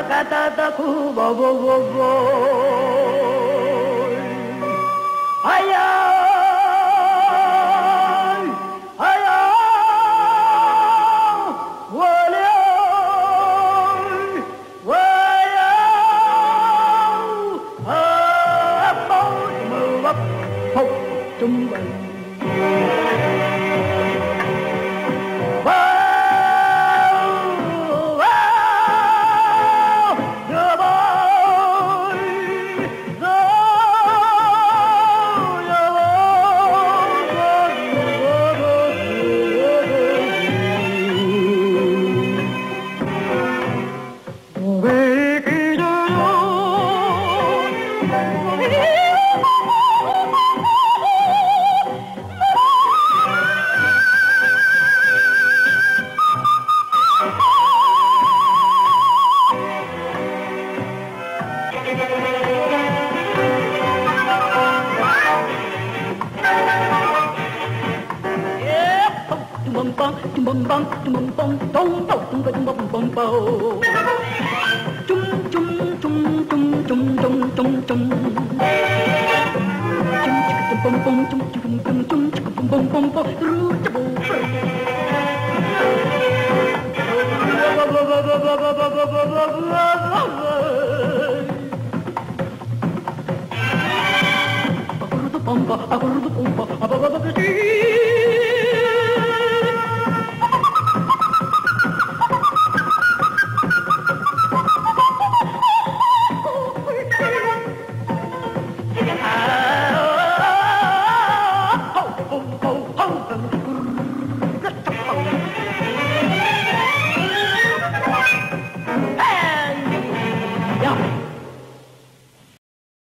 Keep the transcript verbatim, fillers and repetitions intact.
Tata Cuba, bo, bo, bo. Ay, ay, ay, ay, wale, wale, ah, po, move up, po, tumba. Bum bum bum bum bum bum bum bum bum bum bum Chum chum chum chum chum chum chum chum Chum chicka bum bum chum chum chum chum chicka bum bum bum bum ru chabu Aguru pumpa aguru pumpa ababa ho, ho, ho, ho.